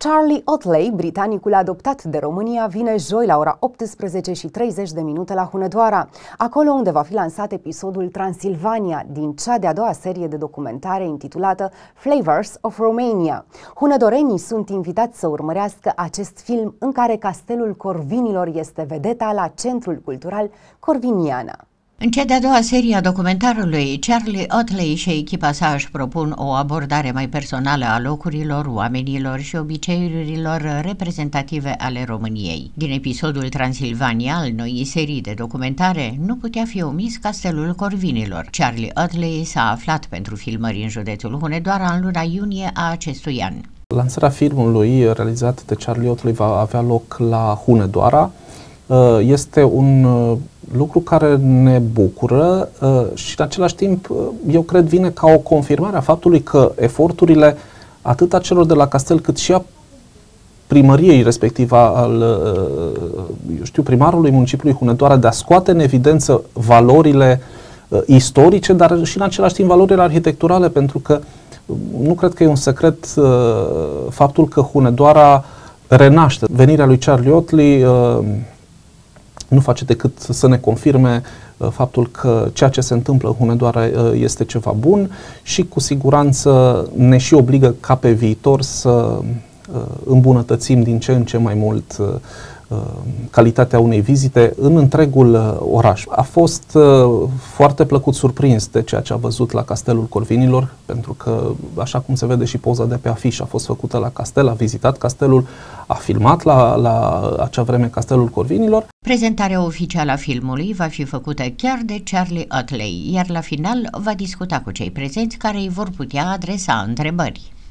Charlie Otley, britanicul adoptat de România, vine joi la ora 18:30 la Hunedoara, acolo unde va fi lansat episodul Transilvania din cea de-a doua serie de documentare intitulată Flavors of Romania. Hunedorenii sunt invitați să urmărească acest film în care castelul Corvinilor este vedeta la Centrul Cultural Corviniana. În cea de-a doua serie a documentarului, Charlie Otley și echipa sa își propun o abordare mai personală a locurilor, oamenilor și obiceiurilor reprezentative ale României. Din episodul Transilvania al noii serii de documentare nu putea fi omis Castelul Corvinilor. Charlie Otley s-a aflat pentru filmări în județul Hunedoara în luna iunie a acestui an. Lansarea filmului realizat de Charlie Otley va avea loc la Hunedoara. Este un lucru care ne bucură și în același timp eu cred vine ca o confirmare a faptului că eforturile atât a celor de la castel cât și a primăriei, respectiv al primarului municipiului Hunedoara, de a scoate în evidență valorile istorice, dar și în același timp valorile arhitecturale, pentru că nu cred că e un secret faptul că Hunedoara renaște. Venirea lui Charlie Otley nu face decât să ne confirme faptul că ceea ce se întâmplă în Hunedoara este ceva bun și cu siguranță ne și obligă ca pe viitor să îmbunătățim din ce în ce mai mult calitatea unei vizite în întregul oraș. A fost foarte plăcut surprins de ceea ce a văzut la Castelul Corvinilor, pentru că, așa cum se vede și poza de pe afiș, a fost făcută la castel, a vizitat castelul, a filmat la acea vreme Castelul Corvinilor. Prezentarea oficială a filmului va fi făcută chiar de Charlie Otley, iar la final va discuta cu cei prezenți care îi vor putea adresa întrebări.